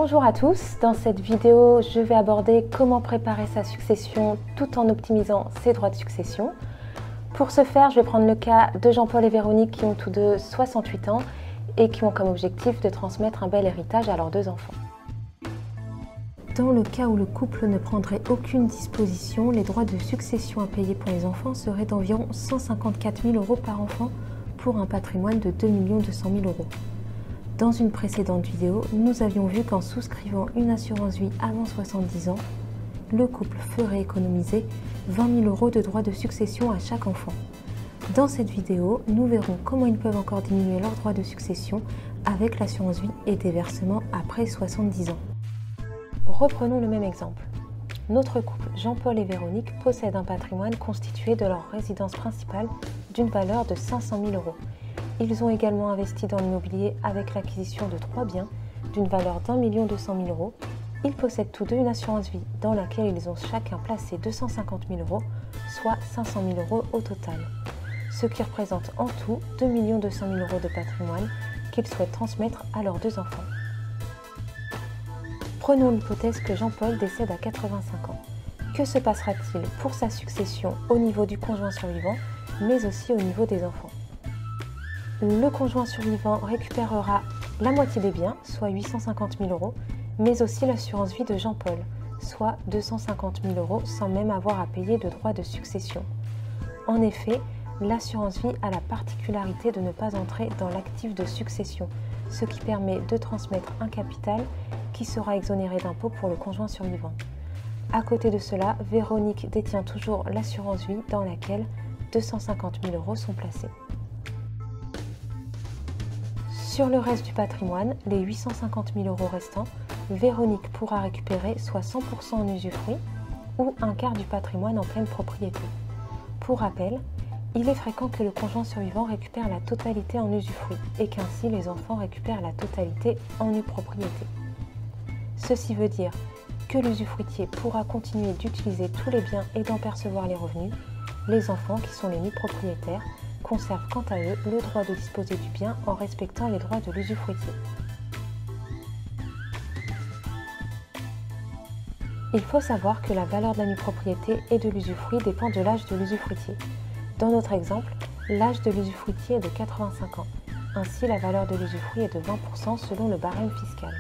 Bonjour à tous, dans cette vidéo je vais aborder comment préparer sa succession tout en optimisant ses droits de succession. Pour ce faire, je vais prendre le cas de Jean-Paul et Véronique qui ont tous deux 68 ans et qui ont comme objectif de transmettre un bel héritage à leurs deux enfants. Dans le cas où le couple ne prendrait aucune disposition, les droits de succession à payer pour les enfants seraient d'environ 154 000 € par enfant pour un patrimoine de 2 200 000 €. Dans une précédente vidéo, nous avions vu qu'en souscrivant une assurance vie avant 70 ans, le couple ferait économiser 20 000 € de droits de succession à chaque enfant. Dans cette vidéo, nous verrons comment ils peuvent encore diminuer leurs droits de succession avec l'assurance vie et des versements après 70 ans. Reprenons le même exemple. Notre couple Jean-Paul et Véronique possèdent un patrimoine constitué de leur résidence principale d'une valeur de 500 000 €. Ils ont également investi dans l'immobilier avec l'acquisition de 3 biens d'une valeur d'1 200 000 €. Ils possèdent tous deux une assurance vie dans laquelle ils ont chacun placé 250 000 €, soit 500 000 € au total. Ce qui représente en tout 2 200 000 € de patrimoine qu'ils souhaitent transmettre à leurs deux enfants. Prenons l'hypothèse que Jean-Paul décède à 85 ans. Que se passera-t-il pour sa succession au niveau du conjoint survivant, mais aussi au niveau des enfants? Le conjoint survivant récupérera la moitié des biens, soit 850 000 €, mais aussi l'assurance vie de Jean-Paul, soit 250 000 € sans même avoir à payer de droits de succession. En effet, l'assurance vie a la particularité de ne pas entrer dans l'actif de succession, ce qui permet de transmettre un capital qui sera exonéré d'impôt pour le conjoint survivant. À côté de cela, Véronique détient toujours l'assurance vie dans laquelle 250 000 € sont placés. Sur le reste du patrimoine, les 850 000 € restants, Véronique pourra récupérer soit 100% en usufruit ou un quart du patrimoine en pleine propriété. Pour rappel, il est fréquent que le conjoint survivant récupère la totalité en usufruit et qu'ainsi les enfants récupèrent la totalité en nue propriété. Ceci veut dire que l'usufruitier pourra continuer d'utiliser tous les biens et d'en percevoir les revenus. Les enfants, qui sont les nus propriétaires, conservent quant à eux le droit de disposer du bien en respectant les droits de l'usufruitier. Il faut savoir que la valeur de la nue propriété et de l'usufruit dépend de l'âge de l'usufruitier. Dans notre exemple, l'âge de l'usufruitier est de 85 ans. Ainsi, la valeur de l'usufruit est de 20% selon le barème fiscal.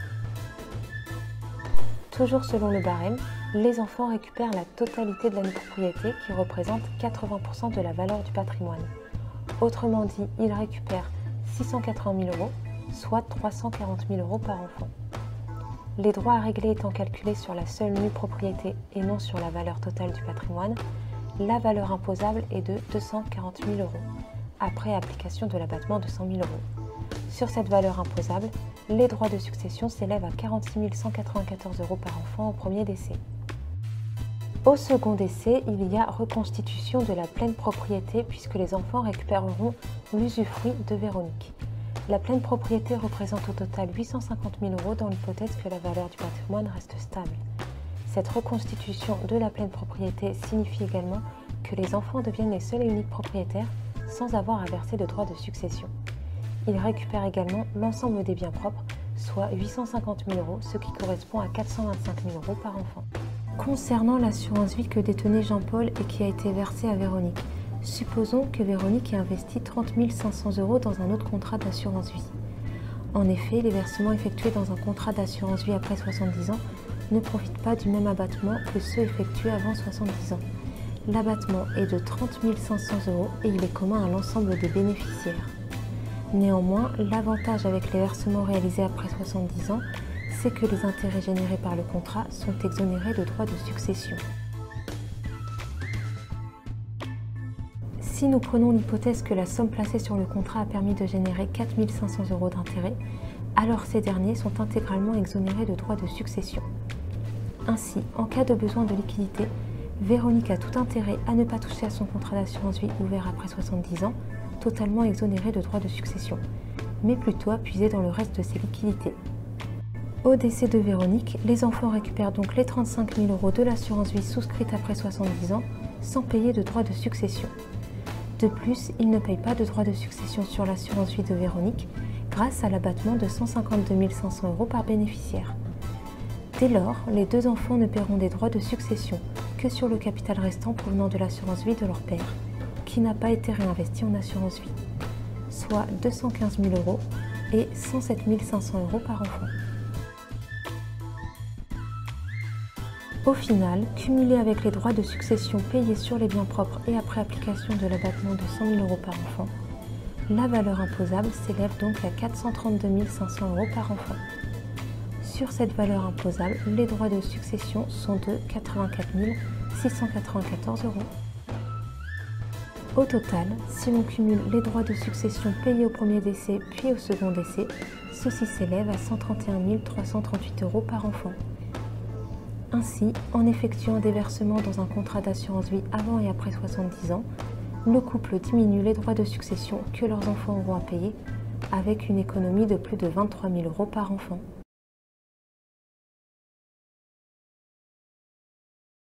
Toujours selon le barème, les enfants récupèrent la totalité de la nue propriété qui représente 80% de la valeur du patrimoine. Autrement dit, ils récupèrent 680 000 €, soit 340 000 € par enfant. Les droits à régler étant calculés sur la seule nue propriété et non sur la valeur totale du patrimoine, la valeur imposable est de 240 000 €, après application de l'abattement de 100 000 €. Sur cette valeur imposable, les droits de succession s'élèvent à 46 194 € par enfant au premier décès. Au second décès, il y a reconstitution de la pleine propriété puisque les enfants récupéreront l'usufruit de Véronique. La pleine propriété représente au total 850 000 € dans l'hypothèse que la valeur du patrimoine reste stable. Cette reconstitution de la pleine propriété signifie également que les enfants deviennent les seuls et uniques propriétaires sans avoir à verser de droits de succession. Ils récupèrent également l'ensemble des biens propres, soit 850 000 €, ce qui correspond à 425 000 € par enfant. Concernant l'assurance vie que détenait Jean-Paul et qui a été versée à Véronique, supposons que Véronique ait investi 30 500 € dans un autre contrat d'assurance vie. En effet, les versements effectués dans un contrat d'assurance vie après 70 ans ne profitent pas du même abattement que ceux effectués avant 70 ans. L'abattement est de 30 500 € et il est commun à l'ensemble des bénéficiaires. Néanmoins, l'avantage avec les versements réalisés après 70 ans, c'est que les intérêts générés par le contrat sont exonérés de droits de succession. Si nous prenons l'hypothèse que la somme placée sur le contrat a permis de générer 4 500 € d'intérêts, alors ces derniers sont intégralement exonérés de droits de succession. Ainsi, en cas de besoin de liquidité, Véronique a tout intérêt à ne pas toucher à son contrat d'assurance vie ouvert après 70 ans, totalement exonéré de droits de succession, mais plutôt à puiser dans le reste de ses liquidités. Au décès de Véronique, les enfants récupèrent donc les 35 000 € de l'assurance vie souscrite après 70 ans sans payer de droits de succession. De plus, ils ne payent pas de droits de succession sur l'assurance vie de Véronique grâce à l'abattement de 152 500 € par bénéficiaire. Dès lors, les deux enfants ne paieront des droits de succession que sur le capital restant provenant de l'assurance vie de leur père, qui n'a pas été réinvesti en assurance vie, soit 215 000 € et 107 500 € par enfant. Au final, cumulé avec les droits de succession payés sur les biens propres et après application de l'abattement de 100 000 € par enfant, la valeur imposable s'élève donc à 432 500 € par enfant. Sur cette valeur imposable, les droits de succession sont de 84 694 €. Au total, si l'on cumule les droits de succession payés au premier décès puis au second décès, ceux-ci s'élèvent à 131 338 € par enfant. Ainsi, en effectuant des versements dans un contrat d'assurance vie avant et après 70 ans, le couple diminue les droits de succession que leurs enfants auront à payer avec une économie de plus de 23 000 € par enfant.